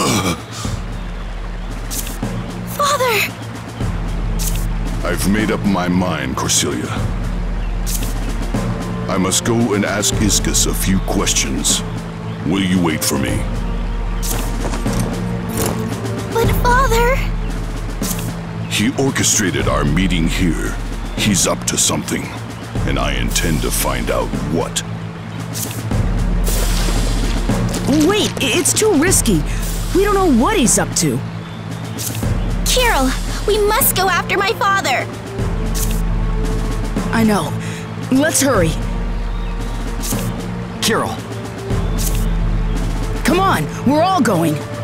Father! I've made up my mind, Corcelia. I must go and ask Iscus a few questions. Will you wait for me? But Father... He orchestrated our meeting here. He's up to something, and I intend to find out what. Wait, it's too risky. We don't know what he's up to. Carol, we must go after my father! I know. Let's hurry. Carol. Come on, we're all going.